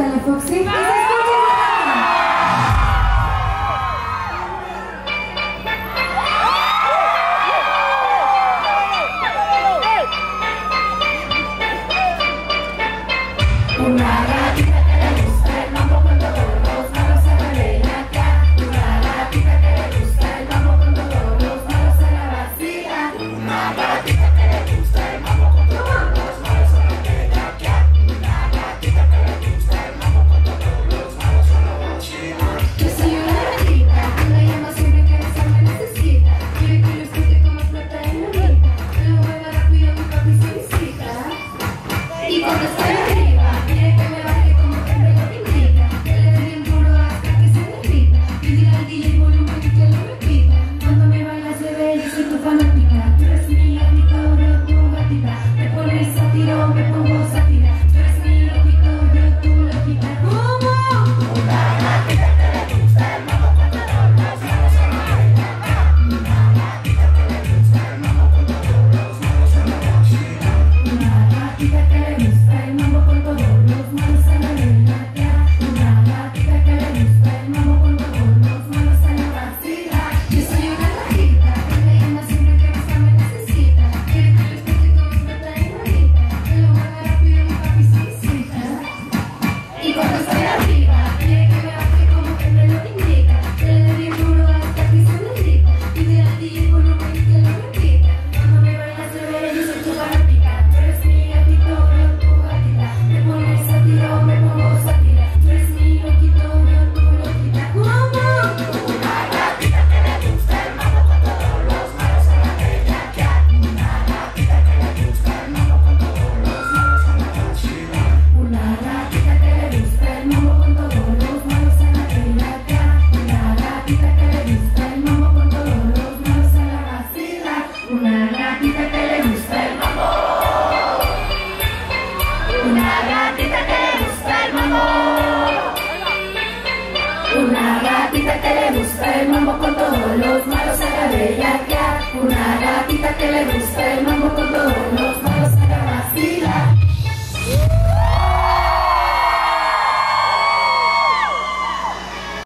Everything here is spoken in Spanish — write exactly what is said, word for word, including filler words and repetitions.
Dale, Foxy. ¡Y se escucha! Una gatita que le gusta el mambo con todos los malos a la bellaca. Una gatita que le gusta el mambo con todos los malos a la vacía. Una gatita que le gusta el mambo con todos los malos a la bellaca. Una gatita que le gusta el mambo con todos los malos a la vacía. Yo soy una gatita que la llama siempre que esa me necesita. Quiere que lo escuche como flota en la vida. Que lo mueva rápido mi papi se visita. Y cuando estoy arriba quiere que me baje como que me lo indica. Que le dé bien duro hasta que se derrita. Y diga al D J volumen y que lo repita. Cuando me bailas bebé yo soy tu fanática. Tú eres mi gatito, yo tu gatita. Me pones sátiro, me pongo sátira. Tú eres mi loquito, yo tu loquita. ¿Cómo? Una gatita que le gusta el mambo con todos los malos a la bellaca. Una gatita que le gusta el mambo con todos los malos a la vacila. Una gatita que le gusta el mambo con todos los malos a la bellaca. Una gatita que le gusta el mambo con todos los malos a la vacila. Yo soy una gatita que me llama siempre que esa me necesita. Quiere que lo escuche como flota en la vida. Que lo mueva rápido mi papi se visita. Y cuando estoy arriba quiere que me baje como que me lo indica. Que le dé bien duro hasta que se derrita. Y diga al D J volumen y que lo repita. Cuando me bailas bebé yo soy tu fanática. Tú eres mi gatito, yo tu gatita. Me pones sátiro, me pongo sátira. Tú eres mi loquito, yo tu loquita. ¿Cómo? Una gatita que le gusta el mambo con todos los malos a la bellaca. Una gatita que le gusta el mambo con todos los malos a la vacila. Una gatita que le gusta el mambo con todos los malos a la bellaca. Una gatita que le gusta el mambo con todos los malos a la vacila. Una gatita que le gusta el mambo. Una gatita que le gusta el mambo. Una gatita que le gusta el mambo con todos los malos a la bellaca. Una gatita que le gusta el mambo con